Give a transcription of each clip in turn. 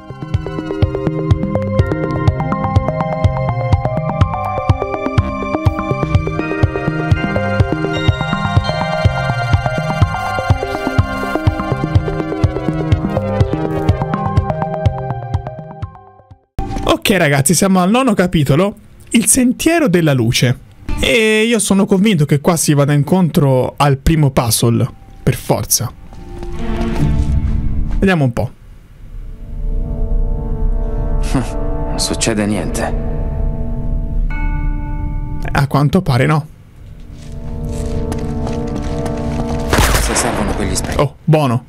Ok ragazzi, siamo al 9° capitolo, il sentiero della luce. E io sono convinto che qua si vada incontro al primo puzzle, per forza. Vediamo un po'. Non succede niente. A quanto pare no. Se servono quegli specchi. Oh, buono.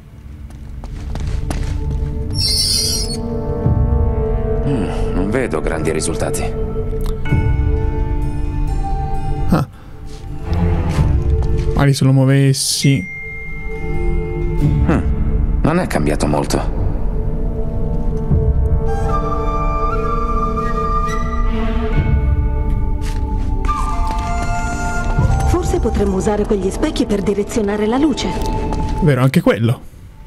Non vedo grandi risultati. Ah. Magari se lo muovessi. Non è cambiato molto. Forse potremmo usare quegli specchi per direzionare la luce. Vero, anche quello.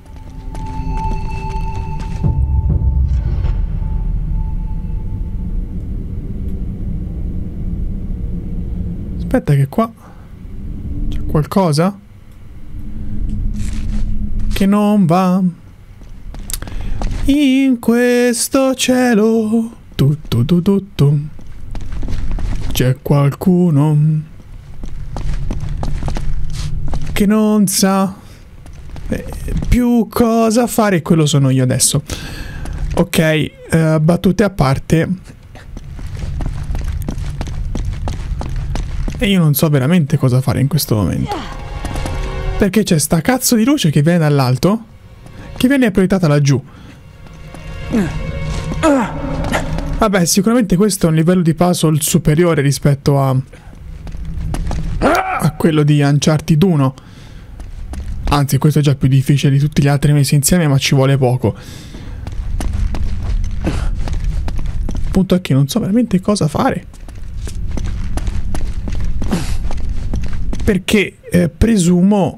Aspetta che qua c'è qualcosa che non va. In questo cielo tutto c'è qualcuno che non sa più cosa fare. Quello sono io adesso. Ok, battute a parte. E io non so veramente cosa fare in questo momento. Perché c'è sta cazzo di luce che viene dall'alto, che viene proiettata laggiù. Vabbè, sicuramente questo è un livello di puzzle superiore rispetto a quello di Uncharted 1. Anzi, questo è già più difficile di tutti gli altri messi insieme, ma ci vuole poco. Il punto è che non so veramente cosa fare. Perché presumo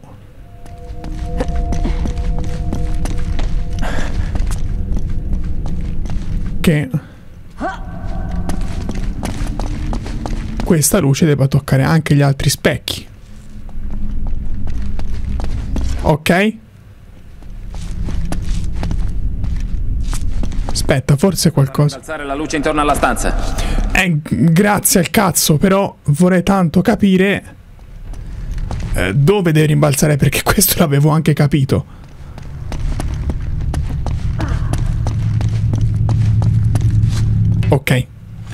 che questa luce debba toccare anche gli altri specchi. Ok? Aspetta, forse qualcosa. Alzare la luce intorno alla stanza. Grazie al cazzo, però vorrei tanto capire dove deve rimbalzare, perché questo l'avevo anche capito. Ok.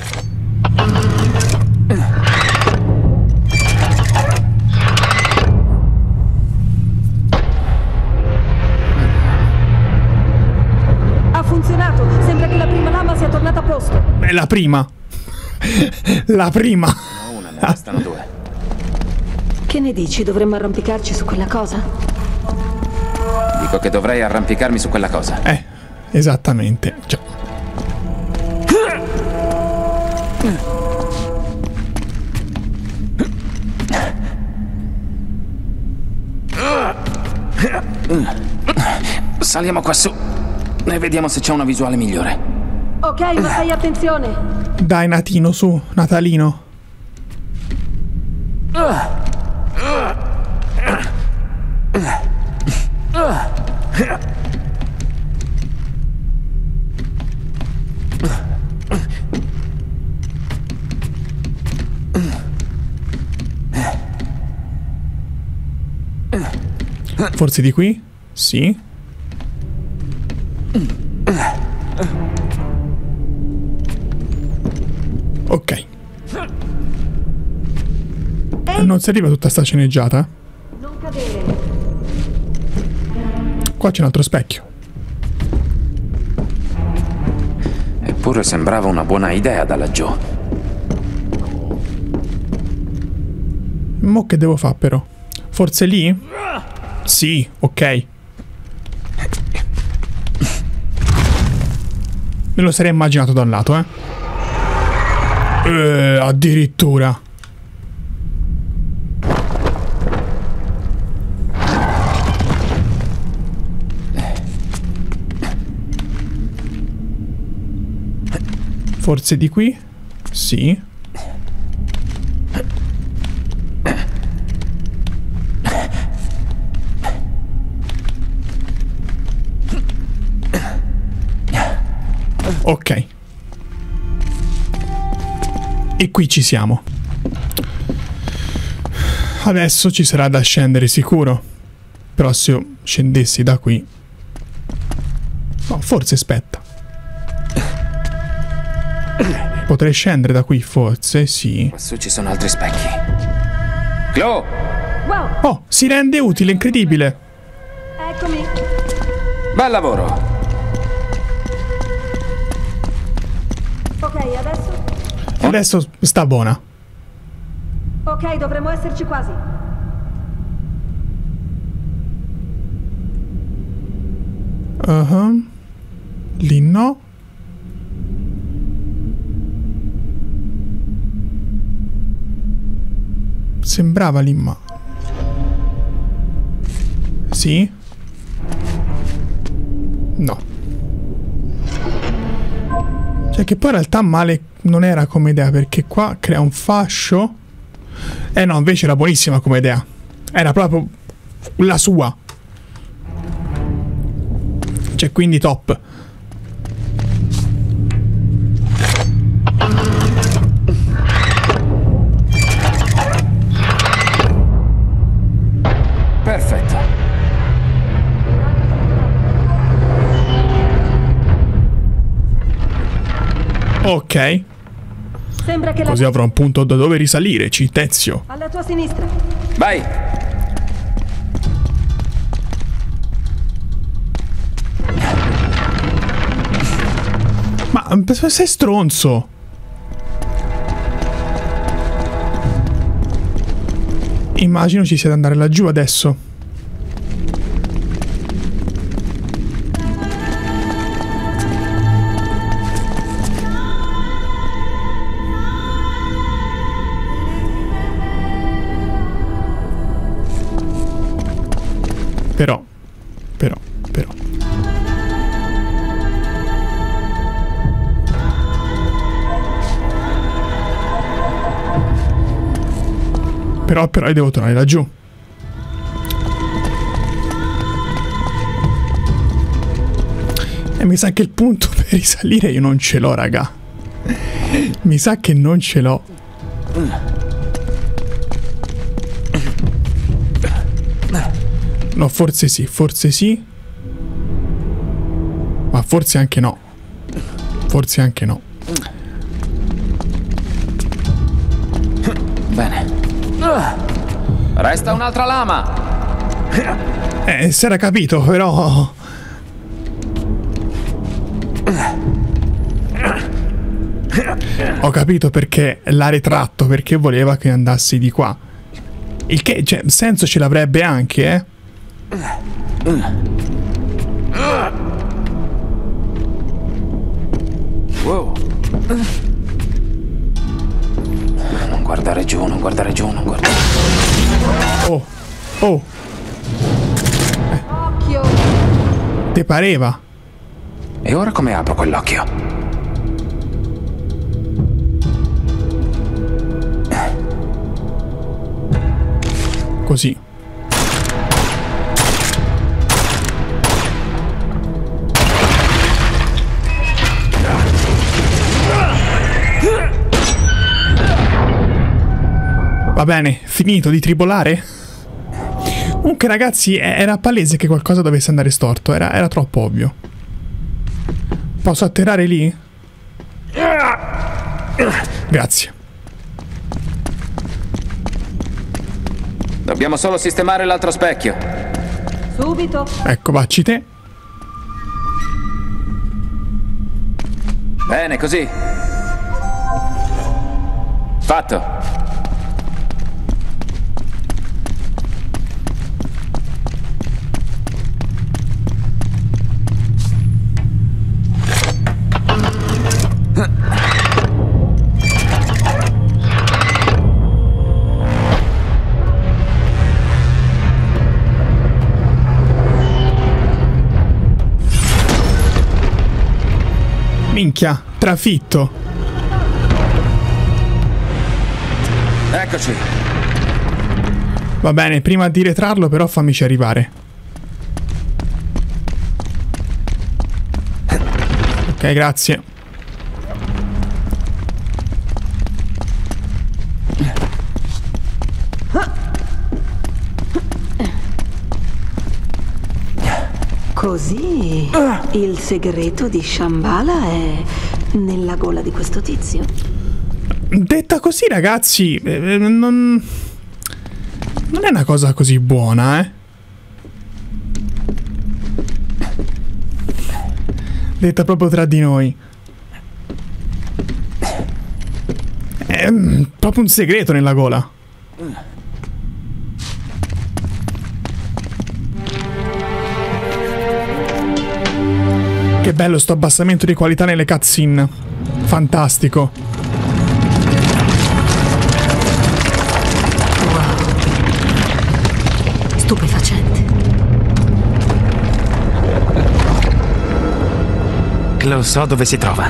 Ha funzionato! Sembra che la prima lama sia tornata a posto. Beh, la prima. La prima. Una, ne restano due. Che ne dici? Dovremmo arrampicarci su quella cosa? Dico che dovrei arrampicarmi su quella cosa. Esattamente. Cioè. Saliamo qua su e vediamo se c'è una visuale migliore. Ok, ma fai attenzione! Dai, Natino, su, Natalino. Forse di qui? Sì. Ok. Non si arriva tutta sta sceneggiata? Non cadere! Qua c'è un altro specchio. Eppure sembrava una buona idea da laggiù. Mo' che devo fare però? Forse lì? Sì, ok. Me lo sarei immaginato da un lato, addirittura. Forse di qui? Sì. Ok. E qui ci siamo. Adesso ci sarà da scendere sicuro. Però se io scendessi da qui... No, forse aspetta. Potrei scendere da qui, forse, sì. Quassù ci sono altri specchi. Chloe! Wow, Oh, si rende utile, incredibile. eccomi. Bel lavoro! Ok, adesso? Adesso sta buona. Ok, dovremmo esserci quasi. Lì no. Sembrava lì, ma... Sì? No. Cioè che poi in realtà male non era come idea, perché qua crea un fascio. No, invece era buonissima come idea. Era proprio la sua. Cioè, quindi top. Perfetto. Ok. Sembra che Così la... avrò un punto da dove risalire, Citezio. Alla tua sinistra. Vai! Ma sei stronzo. Immagino ci sia da andare laggiù adesso. Però. Però io devo tornare laggiù. E mi sa che il punto per risalire io non ce l'ho, raga. Mi sa che non ce l'ho. No, forse sì, forse sì. Ma forse anche no. Forse anche no. Bene. Resta un'altra lama. Si era capito, però... Ho capito perché l'ha ritratto, perché voleva che andassi di qua. Il che, cioè, senso ce l'avrebbe anche, eh? Wow. Non guardare giù, non guardare giù, non guardare giù. Oh. Occhio. Te pareva? E ora come apro quell'occhio? Così. Va bene, finito di tribolare? Comunque ragazzi, era palese che qualcosa dovesse andare storto, era troppo ovvio. Posso atterrare lì? Grazie. Dobbiamo solo sistemare l'altro specchio. Subito. Ecco, vacci te. Bene, così. Fatto. Minchia, trafitto. Eccoci. Va bene, prima di ritrarlo però fammici arrivare. Ok, grazie. Così il segreto di Shambhala è nella gola di questo tizio. Detta così, ragazzi, non è una cosa così buona, eh. Detta proprio tra di noi. È proprio un segreto nella gola. Che bello sto abbassamento di qualità nelle cutscene. Fantastico. Stupefacente. Lo so dove si trova.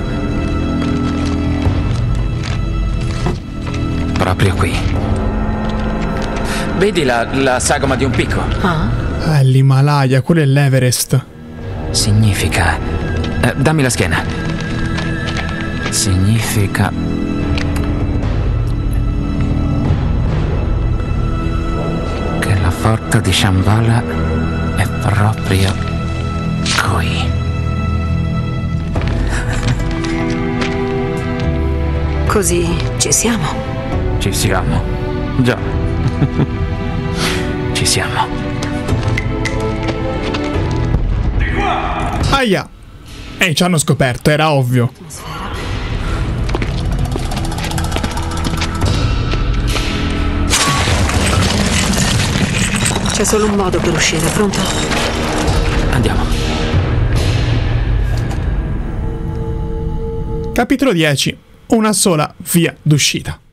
Proprio qui. Vedi la sagoma di un picco? L'Himalaya, quello è l'Everest. Significa... dammi la schiena. Significa... che la forza di Shambhala è proprio qui. Così ci siamo. Ci siamo. Già. Ci siamo. Aia! Ehi, ci hanno scoperto, era ovvio. C'è solo un modo per uscire, pronto? Andiamo. Capitolo 10. Una sola via d'uscita.